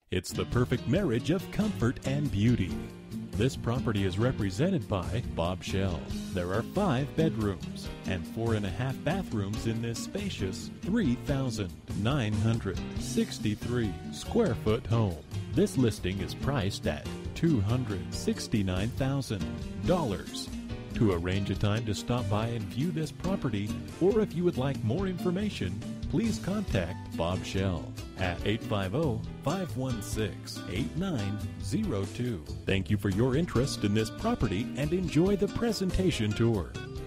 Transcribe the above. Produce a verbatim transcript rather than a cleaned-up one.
It's the perfect marriage of comfort and beauty. This property is represented by Bob Shell. There are five bedrooms and four and a half bathrooms in this spacious three thousand nine hundred sixty-three square foot home. This listing is priced at two hundred sixty-nine thousand dollars. To arrange a time to stop by and view this property, or if you would like more information, please contact Bob Shell at eight five zero, five one six, eight nine zero two. Thank you for your interest in this property and enjoy the presentation tour.